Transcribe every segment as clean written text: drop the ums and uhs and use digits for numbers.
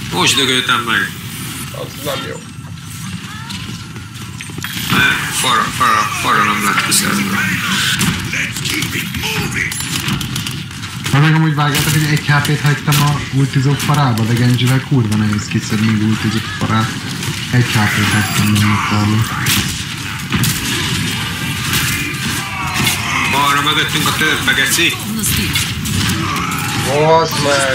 Most dögöltem meg. Az nem jó. Farra nem lett kiszerzve. Let's keep it moving. Hát meg amúgy vágjátok, hogy 1 HP-t hagytam a ultizó farába, de Genjivel kurva nehéz kiszedni még ultizó farát. 1 HP-t hagytam nem Balra mögöttünk a törpe, geci. Baszd meg!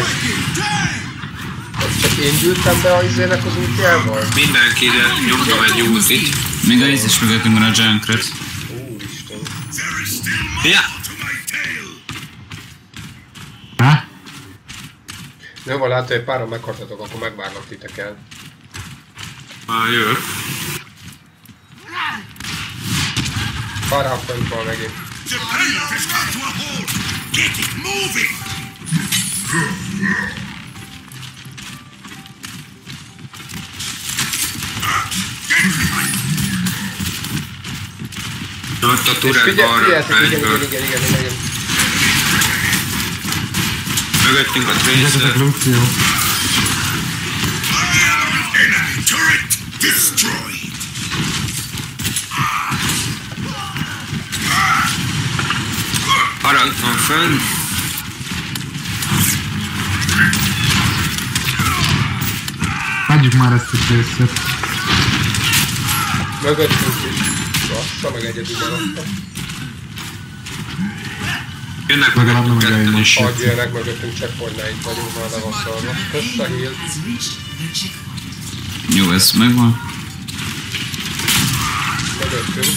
Csak én gyűltem be a izének az útjával? Mindenkire nyomtam egy ultit. Még a is mögöttünk van a Junkrat. Úristen. There is still more Ja. to my tale. Há? Jó, van látja, hogy páran meghartatok, akkor megvárnak titeket. Már jövök. Pár fönt van megint. The payload has come to a halt. Get it moving. Ott a És turret balra. figyeljetek, egyből. igen. Mögöttünk a Figyeljetek, tracer. Lucio. Enemy turret destroyed. Harag van fönn. Hagyjuk már ezt a tracer. Mögöttünk is. Bassza, meg egyedül maradtam. Jönnek Legalább nem mögöttünk egy ketten elmos. is. Hagyj jöjjenek mögöttünk, checkpointnáink vagyunk, már le van szarva. Kösz a heal. Jó, ez megvan. Mögöttünk.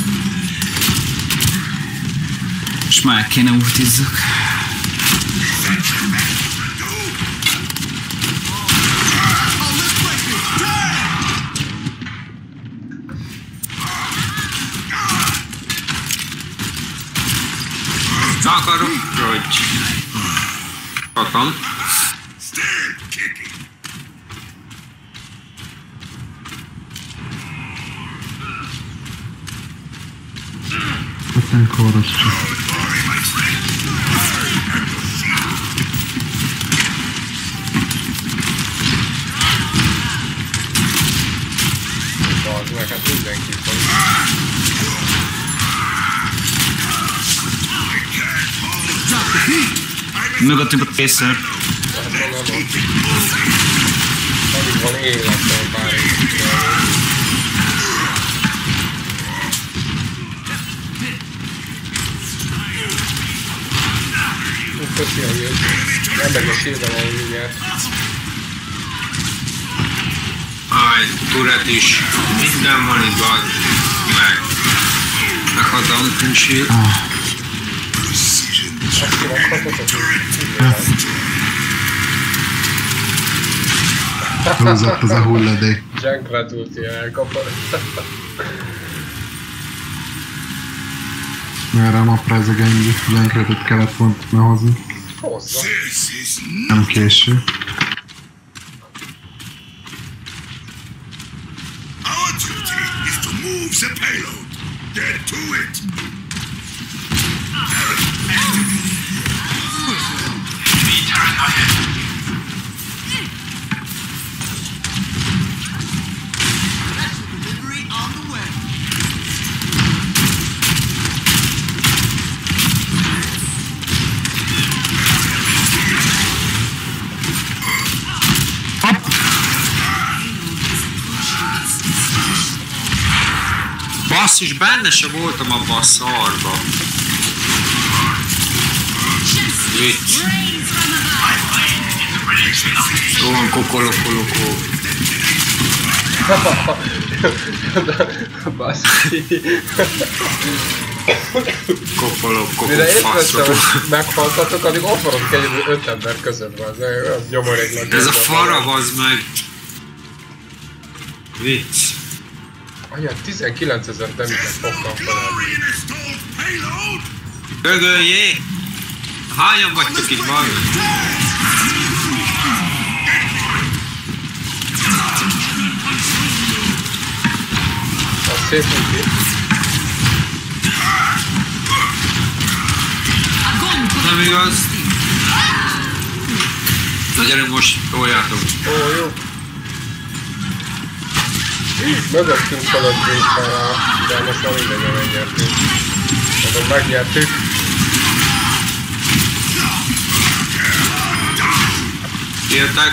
És már kéne ultizzak. Akarok, hogy... Kaptam. Still kicking. Nem kóros csak. Bazd meg, hát mindenki van. Mögöttünk a Tracer. Hát mondom, alig van életben bár egy köszi a jött. Nem meg a sírben van mindjárt. Aj, turret is. Minden van itt van. Meg a Duncan Shield. Azt kirakhatott, Húzott az a hulladék. Junkrat ulti elkapott. Erre a mapra ez a Genji. Junkrat kellett volna hozni. Hozza. Nem késő. Our duty is to move the payload. Get to it. Basszus, benne se voltam abba a szarba. Vicc. Jó van, kokolokolokó. Basszi. Kopolok, Mire kopolok, észreveszem, faszok. hogy meghaltatok, addig ott vanok egyedül 5 ember között van. Az nyomoréknak. Ez a fara, az meg. Vicc. Anya, 19 000 damage-et fogtam fel. Installed payload. Ögöljé! Hányan vagytok itt van? Az szép neki. Nem igaz? Na gyerünk most, toljátok. Ó, jó. Mögöttünk fölöttünk fel, de most már mindegyen megnyertünk. Mondom, megnyertük. Értek?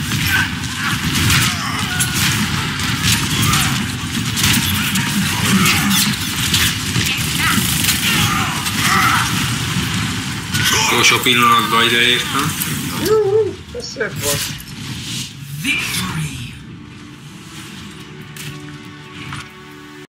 Utolsó pillanatban ideértem. Juhu, ez szép volt. Victory.